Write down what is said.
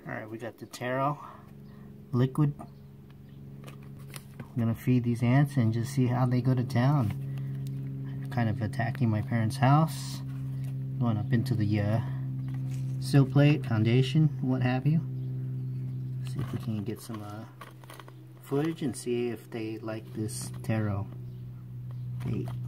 Alright, we got the Terro liquid. I'm gonna feed these ants and just see how they go to town. Kind of attacking my parents' house, going up into the sill plate, foundation, what have you. See if we can get some footage and see if they like this Terro bait.